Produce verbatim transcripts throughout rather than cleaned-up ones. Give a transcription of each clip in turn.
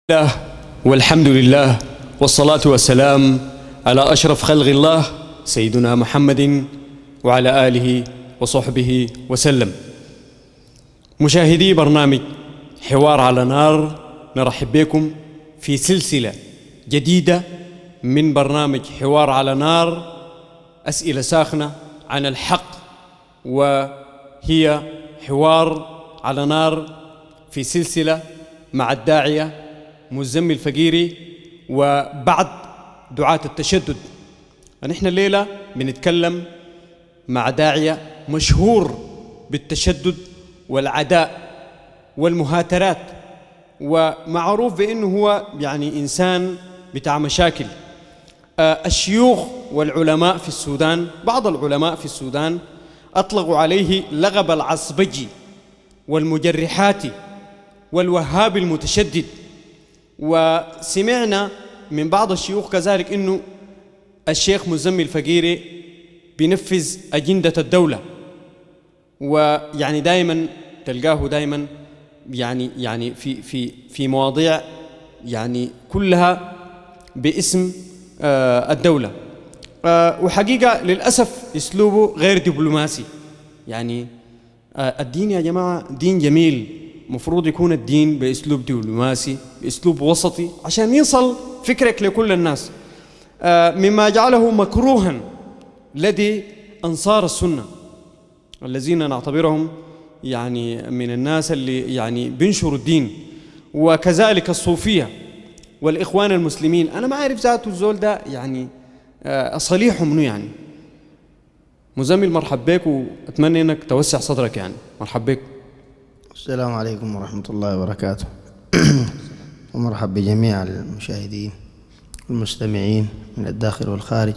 الله والحمد لله والصلاة والسلام على أشرف خلق الله سيدنا محمد وعلى آله وصحبه وسلم. مشاهدي برنامج حوار على نار، نرحب بكم في سلسلة جديدة من برنامج حوار على نار، أسئلة ساخنة عن الحق، وهي حوار على نار في سلسلة مع الداعية مزمل الفقيري وبعض دعاة التشدد. نحن الليلة بنتكلم مع داعية مشهور بالتشدد والعداء والمهاترات، ومعروف بأنه هو يعني إنسان بتاع مشاكل. الشيوخ والعلماء في السودان، بعض العلماء في السودان أطلقوا عليه لقب العصبجي والمجرحاتي والوهاب المتشدد. وسمعنا من بعض الشيوخ كذلك إنه الشيخ مزمل الفقيري بينفذ أجندة الدولة، ويعني دائما تلقاه دائما يعني يعني في في في مواضيع يعني كلها باسم آه الدولة. آه وحقيقة للأسف أسلوبه غير دبلوماسي. يعني آه الدين يا جماعة دين جميل، مفروض يكون الدين بأسلوب دبلوماسي، بأسلوب وسطي، عشان يصل فكرك لكل الناس. آه مما جعله مكروها لدي أنصار السنة الذين نعتبرهم يعني من الناس اللي يعني بينشروا الدين، وكذلك الصوفية والإخوان المسلمين. أنا ما أعرف ذاته الزول ده يعني آه صليحه منه. يعني مزمل مرحب بك، وأتمنى أنك توسع صدرك. يعني مرحب بك. السلام عليكم ورحمة الله وبركاته. ومرحب بجميع المشاهدين والمستمعين من الداخل والخارج،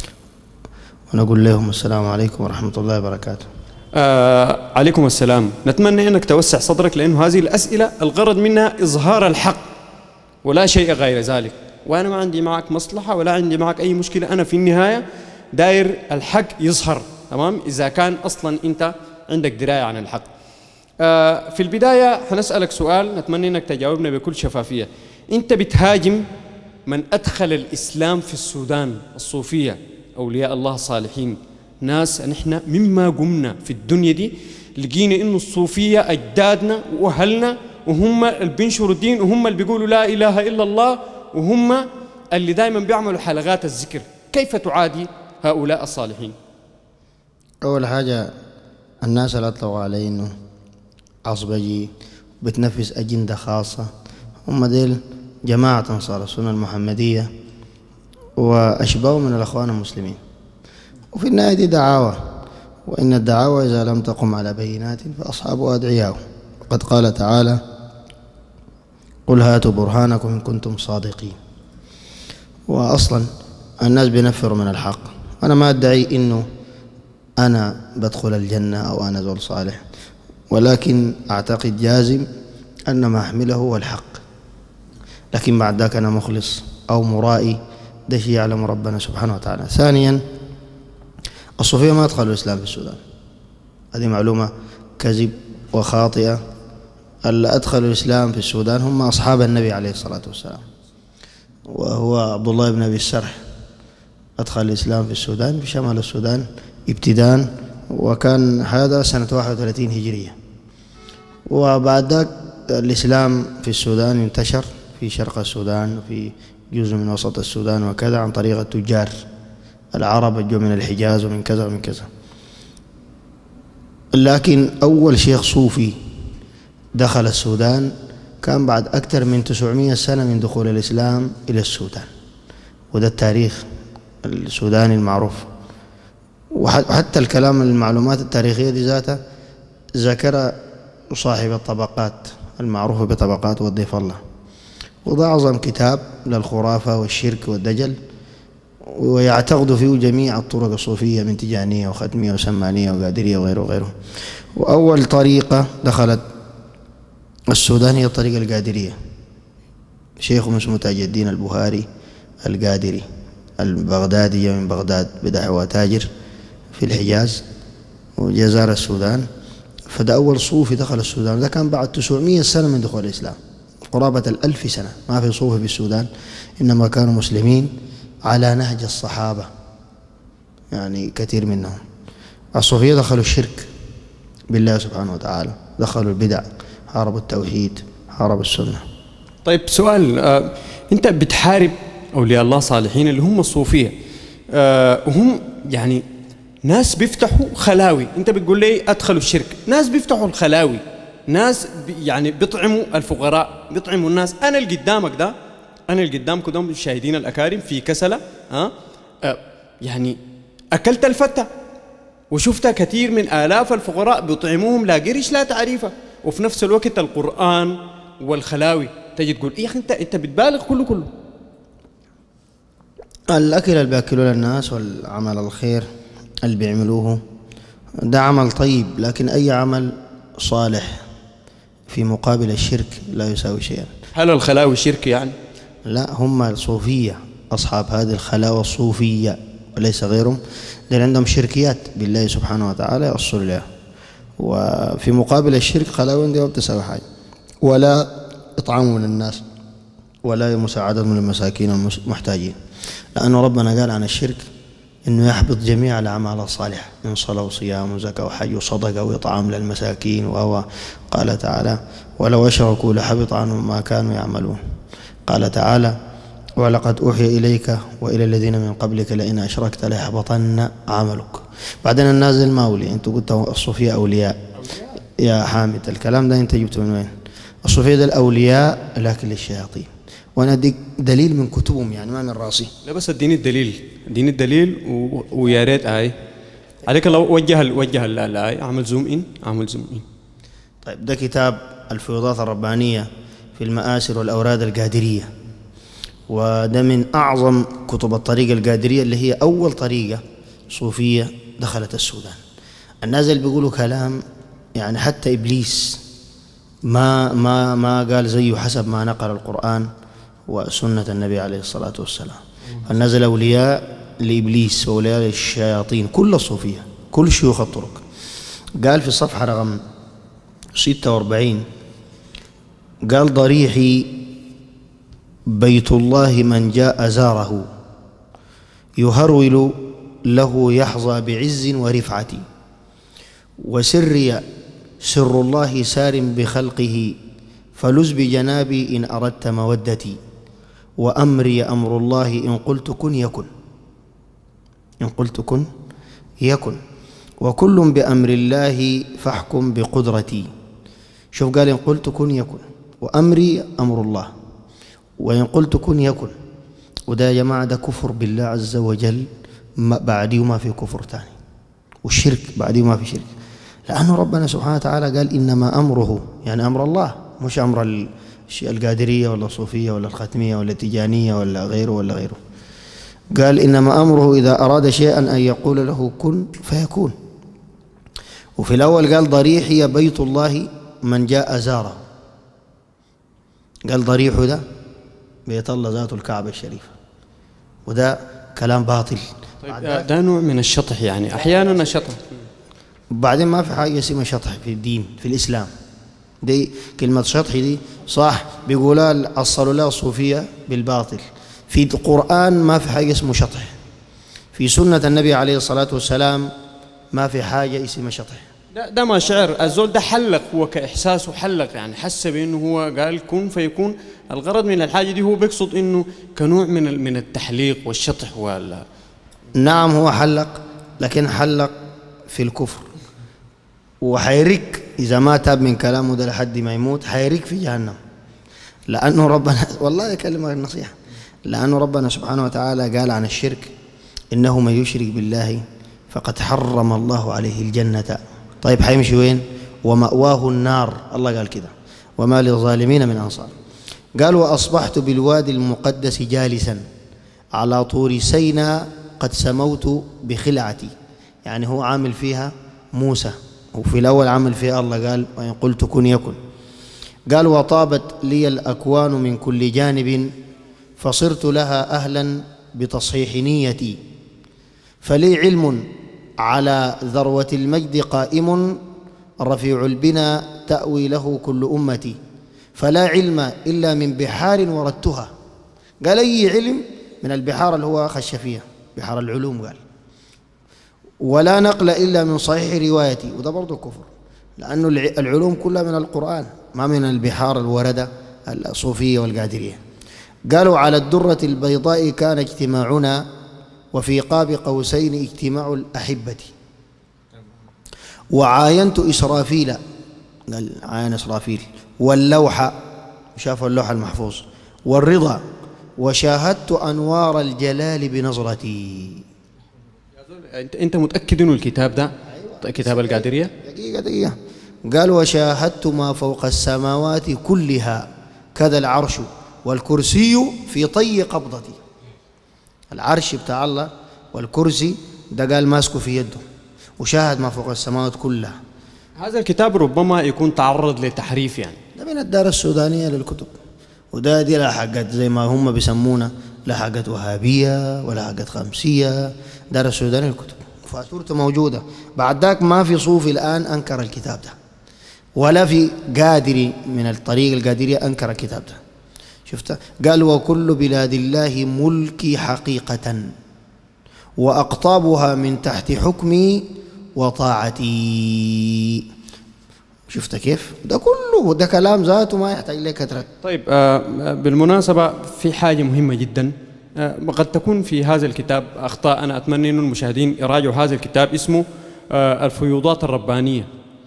ونقول لهم السلام عليكم ورحمة الله وبركاته. آه عليكم السلام. نتمنى أنك توسع صدرك، لأنه هذه الأسئلة الغرض منها إظهار الحق ولا شيء غير ذلك. وأنا ما عندي معك مصلحة ولا عندي معك أي مشكلة. أنا في النهاية داير الحق يظهر، تمام، إذا كان أصلا أنت عندك دراية عن الحق. آه في البداية حنسألك سؤال، نتمنى أنك تجاوبنا بكل شفافية. أنت بتهاجم من أدخل الإسلام في السودان، الصوفية، أولياء الله الصالحين، ناس نحن مما قمنا في الدنيا دي لقينا إنه الصوفية أجدادنا وأهلنا، وهم اللي بينشروا الدين، وهم اللي بيقولوا لا إله إلا الله، وهم اللي دائما بيعملوا حلقات الذكر. كيف تعادي هؤلاء الصالحين؟ أول حاجة، الناس اللي أطلقوا عليه إنه عصبجي بتنفذ أجندة خاصة، هم ديل جماعة أنصار السنة المحمدية وأشباه من الأخوان المسلمين. وفي النهاية دي دعاوى، وإن الدعاوى إذا لم تقم على بينات فأصحابها أدعياء. وقد قال تعالى: قل هاتوا برهانكم إن كنتم صادقين. وأصلا الناس بينفروا من الحق. أنا ما أدعي إنه أنا بدخل الجنة أو أنا زول صالح، ولكن أعتقد جازم أن ما أحمله هو الحق، لكن بعد ذاك أنا مخلص أو مرائي، ده شيء يعلم ربنا سبحانه وتعالى. ثانيا، الصوفية ما أدخلوا الإسلام في السودان، هذه معلومة كذب وخاطئة. اللي أدخلوا الإسلام في السودان هم أصحاب النبي عليه الصلاة والسلام، وهو عبد الله بن أبي السرح أدخل الإسلام في السودان، في شمال السودان ابتداء، وكان هذا سنة واحد وثلاثين هجرية. وبعد ذلك الإسلام في السودان انتشر في شرق السودان وفي جزء من وسط السودان وكذا، عن طريق التجار العرب جو من الحجاز ومن كذا ومن كذا. لكن أول شيخ صوفي دخل السودان كان بعد أكثر من تسعمائة سنة من دخول الإسلام إلى السودان، وده التاريخ السوداني المعروف. وحتى الكلام المعلومات التاريخية دي ذاتها ذكر صاحب الطبقات المعروفة بطبقات وضيف الله، وده أعظم كتاب للخرافة والشرك والدجل، ويعتقد فيه جميع الطرق الصوفية من تجانية وختمية وسمانية وقادرية وغيره وغيره. وأول طريقة دخلت السودان هي الطريقة القادرية. شيخ اسمه تاج الدين البهاري القادري البغدادي من بغداد، بدأ هو تاجر في الحجاز وجزار السودان، فده أول صوفي دخل السودان. ده كان بعد تسعمائة سنة من دخول الإسلام، قرابة الألف سنة ما في صوفي في السودان، إنما كانوا مسلمين على نهج الصحابة، يعني كثير منهم. الصوفية دخلوا الشرك بالله سبحانه وتعالى، دخلوا البدع، حاربوا التوحيد، حاربوا السنة. طيب سؤال، آه أنت بتحارب أولياء الله صالحين اللي هم الصوفية، آه وهم يعني ناس بيفتحوا خلاوي، أنت بتقول لي أدخلوا الشرك، ناس بيفتحوا الخلاوي، ناس يعني بيطعموا الفقراء، بيطعموا الناس. أنا اللي قدامك ده، أنا اللي قدامك ده المشاهدين الأكارم في كسلة، ها أه يعني أكلت الفتة وشفت كثير من آلاف الفقراء بيطعموهم لا قرش لا تعريفة، وفي نفس الوقت القرآن والخلاوي تجي تقول إيه يا أخي أنت أنت بتبالغ كله كله. الأكل اللي بيأكلوه للناس والعمل الخير اللي بيعملوه ده عمل طيب، لكن أي عمل صالح في مقابل الشرك لا يساوي شيئا. هل الخلاوي شرك يعني؟ لا، هم الصوفية أصحاب هذه الخلاوة الصوفية وليس غيرهم، لأن عندهم شركيات بالله سبحانه وتعالى يوصلوا لها، وفي مقابل الشرك خلاوة دي ما بتساوي حاجة، ولا إطعام من الناس ولا مساعدة من المساكين المحتاجين، لأنه ربنا قال عن الشرك إنه يحبط جميع الأعمال الصالحة من صلاة وصيام وزكاة وحج وصدقة وإطعام للمساكين، وهو قال تعالى ولو أشركوا لحبط عنهم ما كانوا يعملون. قال تعالى ولقد أوحي إليك وإلى الذين من قبلك لئن أشركت ليحبطن عملك. بعدين النازل ما أولي، أنت قلت الصوفية أولياء يا حامد، الكلام ده أنت جبته من وين؟ الصوفية ده الأولياء لكن للشياطين، وأنا أديك دليل من كتبهم يعني ما من راسي. لا بس اديني الدليل، اديني الدليل و... ويا ريت آي عليك الله وجه ال... وجه الآية، أعمل زوم إن أعمل زوم إن. طيب ده كتاب الفيوضات الربانية في المآسر والأوراد القادرية، وده من أعظم كتب الطريقة القادرية اللي هي أول طريقة صوفية دخلت السودان. الناس اللي بيقولوا كلام يعني حتى إبليس ما ما ما قال زيه حسب ما نقل القرآن وسنة النبي عليه الصلاة والسلام. الناس الأولياء لإبليس وأولياء للشياطين كل الصوفية كل شيوخ الطرق. قال في الصفحة رقم ستة وأربعين قال ضريحي بيت الله من جاء زاره يهرول له يحظى بعز ورفعة، وسري سر الله سار بخلقه فلز بجنابي إن أردت مودتي، وأمري أمر الله إن قلت كن يكن، إن قلت كن يكن، وكل بأمر الله فاحكم بقدرتي. شوف قال إن قلت كن يكن، وأمري أمر الله، وإن قلت كن يكن. وده يا جماعة ده كفر بالله عز وجل بعديه ما في كفر تاني، والشرك بعديه ما في شرك، لأنه ربنا سبحانه وتعالى قال إنما أمره يعني أمر الله، مش أمر القادرية ولا الصوفية ولا الختمية ولا التجانية ولا غيره ولا غيره. قال إنما أمره إذا أراد شيئا أن يقول له كن فيكون. وفي الأول قال ضريحي بيت الله من جاء زاره، قال ضريحه ده بيت الله ذات الكعبة الشريفة، وده كلام باطل. طيب ده نوع من الشطح يعني أحيانا الشطح. بعدين ما في حاجة اسمها شطح في الدين في الإسلام، دي كلمة شطح دي صح بيقولها أصلوا لها الصوفية بالباطل. في القرآن ما في حاجة اسمه شطح، في سنة النبي عليه الصلاة والسلام ما في حاجة اسمها شطح. ده, ده ما شعر الزول ده حلق، هو كإحساسه حلق يعني حس بأنه هو قال كن فيكون. الغرض من الحاجة دي هو بيقصد أنه كنوع من من التحليق والشطح ولا. نعم هو حلق، لكن حلق في الكفر، وحيرك إذا ما تاب من كلامه ده لحد ما يموت حيرك في جهنم، لأنه ربنا والله يكلمك النصيحة، لأنه ربنا سبحانه وتعالى قال عن الشرك إنه من يشرك بالله فقد حرم الله عليه الجنة. طيب حيمشي وين؟ ومأواه النار، الله قال كده وما للظالمين من أنصار. قال وأصبحت بالوادي المقدس جالسا على طور سيناء قد سموت بخلعتي، يعني هو عامل فيها موسى، وفي الأول عمل فيها الله قال وإن قلت كن يكن. قال وطابت لي الأكوان من كل جانب فصرت لها أهلا بتصحيح نيتي، فلي علم على ذروة المجد قائم رفيع البنا تأوي له كل أمتي، فلا علم إلا من بحار وردتها. قال أي علم من البحار اللي هو خشفية بحار العلوم، قال ولا نقل إلا من صحيح روايتي، وده برضه كفر لأنه العلوم كلها من القرآن ما من البحار الوردة الصوفية والقادرية. قالوا على الدرة البيضاء كان اجتماعنا وفي قاب قوسين اجتماع الأحبة، وعاينت إسرافيل، قال عاين إسرافيل، واللوحة شافوا اللوح المحفوظ، والرضا، وشاهدت أنوار الجلال بنظرتي. أنت متأكد إنه الكتاب ده كتاب القادرية؟ دقيقة دقيقة. قال وشاهدت ما فوق السماوات كلها كذا العرش والكرسي في طي قبضتي. العرش بتاع الله والكرسي ده قال ماسكه في يده، وشاهد ما فوق السماوات كلها. هذا الكتاب ربما يكون تعرض لتحريف يعني. ده من الدار السودانية للكتب، وده دي لا حقت زي ما هم بيسمونا لا حقت وهابية ولا حقت خمسية، دار السودانية للكتب فاتورته موجودة. بعد ذاك ما في صوفي الآن أنكر الكتاب ده، ولا في قادري من الطريق القادرية أنكر الكتاب ده. شفت؟ قال وكل بلاد الله ملكي حقيقة وأقطابها من تحت حكمي وطاعتي. شفت كيف؟ ده كله ده كلام ذاته ما يحتاج لك كثرة. طيب آه بالمناسبة في حاجة مهمة جدا، آه قد تكون في هذا الكتاب أخطاء، أنا أتمنى أن المشاهدين يراجعوا هذا الكتاب، اسمه آه الفيوضات الربانية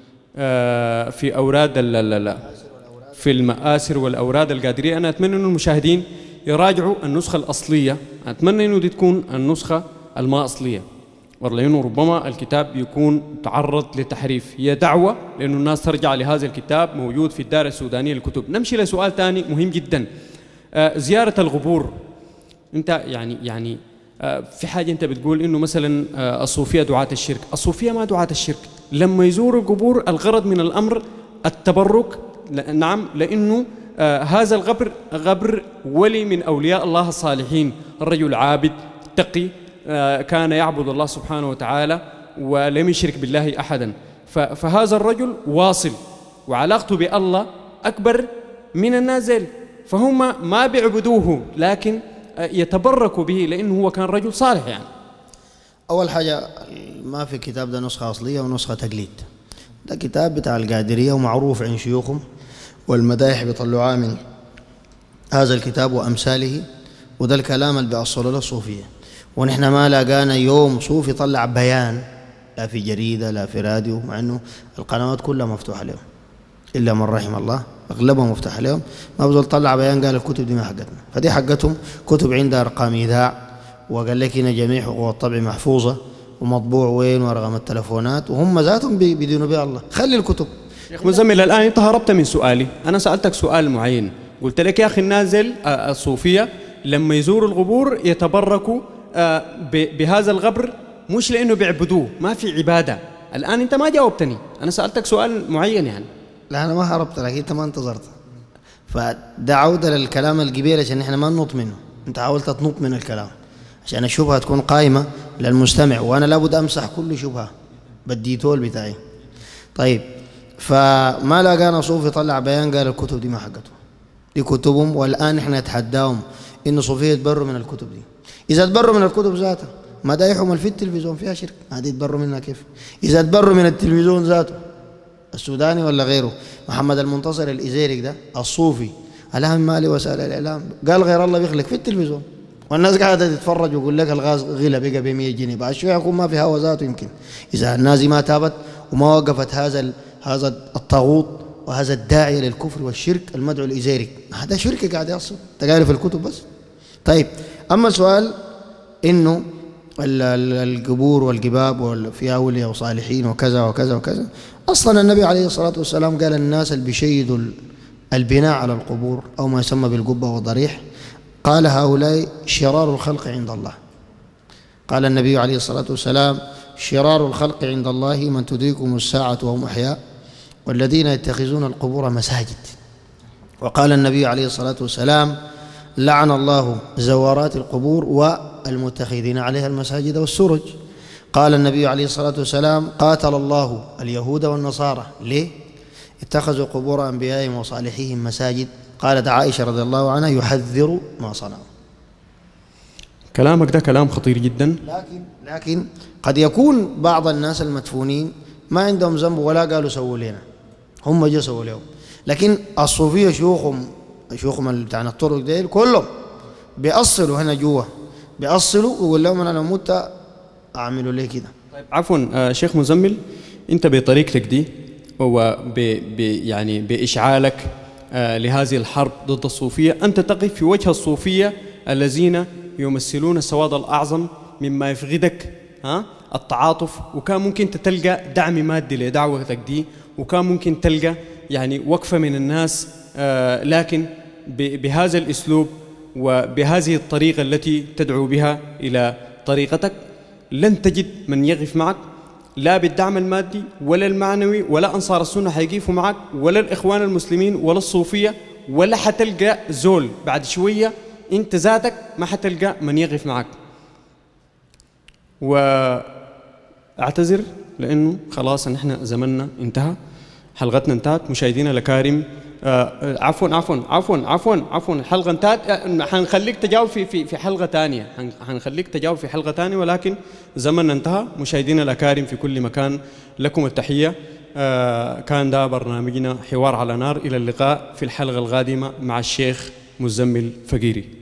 آه في أوراد ال في المآسر والأوراد القادرية. أنا أتمنى أن المشاهدين يراجعوا النسخة الأصلية، أتمنى أنه دي تكون النسخة الما أصلية، لأنه ربما الكتاب يكون تعرض لتحريف. هي دعوة لأنه الناس ترجع لهذا الكتاب، موجود في الدار السودانية للكتب. نمشي لسؤال ثاني مهم جدا، آه زيارة القبور. أنت يعني يعني آه في حاجة أنت بتقول إنه مثلا آه الصوفية دعاة الشرك، الصوفية ما دعاة الشرك. لما يزوروا القبور الغرض من الأمر التبرك، نعم، لأنه آه هذا القبر قبر ولي من أولياء الله الصالحين، الرجل عابد تقي آه كان يعبد الله سبحانه وتعالى ولم يشرك بالله أحدا، فهذا الرجل واصل وعلاقته بالله أكبر من النازل، فهم ما بيعبدوه لكن آه يتبركوا به لأنه هو كان رجل صالح. يعني أول حاجة ما في كتاب ده نسخة أصلية ونسخة تقليد، ده كتاب بتاع القادرية ومعروف عند شيوخهم، والمدايح بيطلعوها من هذا الكتاب وأمثاله، وده الكلام اللي بيأصله له الصوفية. ونحن ما لقانا يوم صوفي طلع بيان لا في جريدة لا في راديو، مع أنه القنوات كلها مفتوحة لهم إلا من رحم الله، أغلبها مفتوحة لهم. ما بزول طلع بيان قال الكتب دي ما حقتنا، فدي حقتهم كتب عندها أرقام إيذاع، وقال لك هنا جميع حقوق الطبع محفوظة ومطبوع وين ورقم التلفونات، وهم ذاتهم بيدينوا بها الله. خلي الكتب. شيخ مزمل الآن أنت هربت من سؤالي، أنا سألتك سؤال معين، قلت لك يا أخي النازل الصوفية لما يزوروا القبور يتبركوا بهذا القبر مش لأنه بيعبدوه، ما في عبادة. الآن أنت ما جاوبتني، أنا سألتك سؤال معين يعني. لا أنا ما هربت لك، أنت ما انتظرت، فده عودة للكلام القبيل عشان إحنا ما ننط منه. أنت حاولت تنط من الكلام عشان الشبهة تكون قائمة للمستمع، وأنا لابد أمسح كل شبهة بالديتول بتاعي. طيب فما لقانا صوفي طلع بيان قال الكتب دي ما حقته، دي كتبهم، والآن إحنا نتحداهم إنه صوفية يتبروا من الكتب دي. إذا تبروا من الكتب ذاتها مدايحهم في التلفزيون فيها شرك، هذه تبروا منها كيف؟ إذا تبروا من التلفزيون ذاته السوداني ولا غيره، محمد المنتصر الإزيرك ده الصوفي الأهم مالي وسائل الإعلام قال غير الله بيخلق في التلفزيون، والناس قاعدة تتفرج ويقول لك الغاز غلى بقى ب مية جنيه، بعد شوية يكون ما في هوا ذاته. يمكن إذا الناس ما تابت وما وقفت هذا هذا الطاغوت وهذا الداعية للكفر والشرك المدعو الإزيري، هذا شرك قاعد يحصل، تقال في الكتب بس. طيب أما السؤال إنه القبور والقباب وفي أولياء وصالحين وكذا وكذا وكذا، أصلا النبي عليه الصلاة والسلام قال الناس اللي بيشيدوا البناء على القبور أو ما يسمى بالقبة والضريح، قال هؤلاء شرار الخلق عند الله. قال النبي عليه الصلاة والسلام شرار الخلق عند الله من تدركهم الساعة وهم أحياء والذين يتخذون القبور مساجد. وقال النبي عليه الصلاة والسلام لعن الله زوارات القبور والمتخذين عليها المساجد والسرج. قال النبي عليه الصلاة والسلام قاتل الله اليهود والنصارى. ليه؟ اتخذوا قبور أنبيائهم وصالحيهم مساجد. قالت عائشة رضي الله عنها يحذر ما صنعوا. كلامك ده كلام خطير جدا. لكن لكن قد يكون بعض الناس المدفونين ما عندهم ذنب ولا قالوا سووا لنا، هم جا سووا لهم. لكن الصوفية شيوخهم شيوخهم اللي بتاعنا الطرق ديل كلهم بيأصلوا هنا جوا، بيأصلوا ويقول لهم أنا لو مت أعملوا ليه كده. طيب عفوا آه شيخ مزمل، أنت بطريقتك دي وب يعني بإشعالك آه لهذه الحرب ضد الصوفية، أنت تقف في وجه الصوفية الذين يمثلون السواد الأعظم مما يفقدك ها التعاطف، وكان ممكن تلقى دعم مادي لدعوتك دي، وكان ممكن تلقى يعني وقفة من الناس، آه لكن بهذا الأسلوب وبهذه الطريقة التي تدعو بها إلى طريقتك لن تجد من يقف معك، لا بالدعم المادي ولا المعنوي، ولا أنصار السنة حيقفوا معك، ولا الإخوان المسلمين ولا الصوفية، ولا حتلقى زول بعد شوية أنت ذاتك ما حتلقى من يقف معك. وأعتذر لأنه خلاص نحن زمننا انتهى، حلقتنا انتهت. مشاهدينا الأكارم، آه عفوا عفوا عفوا عفوا عفوا الحلقة انتهت. آه حنخليك تجاوب في في في حلقة ثانية، حنخليك تجاوب في حلقة ثانية، ولكن زمننا انتهى. مشاهدينا الأكارم في كل مكان لكم التحية. آه كان ده برنامجنا حوار على نار. إلى اللقاء في الحلقة القادمة مع الشيخ مزمل فقيري.